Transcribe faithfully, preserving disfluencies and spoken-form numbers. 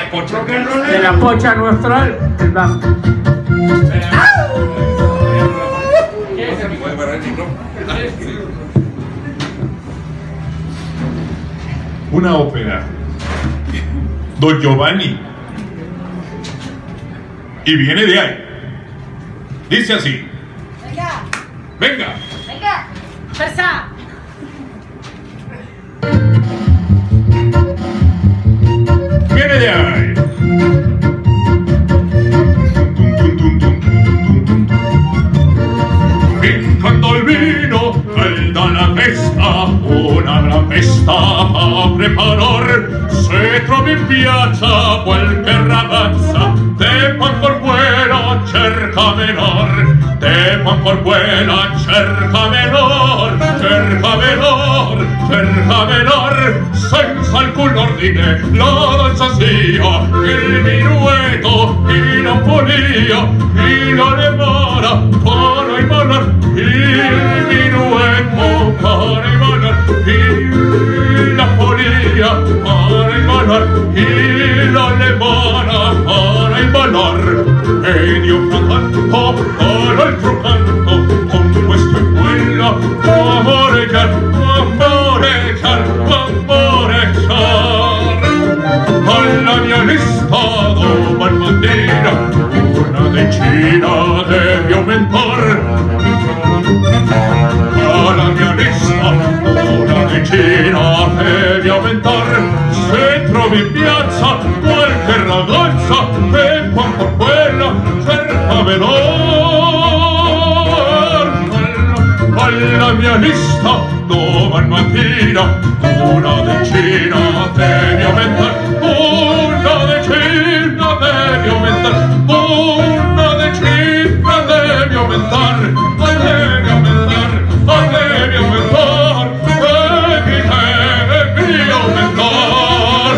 la pocha. De la pocha nuestra. El blanco. Una ópera. Don Giovanni. Y viene de ahí. Dice así. Venga. Venga. Venga. Pesa. Viene de ahí. Brincando el vino, calda la festa, una gran festa a preparar. Se trova in piazza qualche ragazza, te fa ancor buena, cerca menor, te fa ancor buena, cerca menor, cerca menor, cerca menor, senza alcun ordine la danza sia, il minueto, y la follia, y la alemana, para imanar, il minueto, para imanar, y la follia, para imanar, y la alemana, para imanar, ed io canto all'altro canto, con questo e quella, amoreggiar, amoreggiar, amoreggiar. Alla mia lista domattina una decina devi aumentar. Alla mia lista una decina devi aumentar. Se trovi in piazza qualche ragazza e quanto quella cerca menor. Alla mia lista domattina una decina devi aumentar. Una decina devi aumentar. Una decina devi aumentar. Devi aumentar. Devi aumentar. Devi aumentar.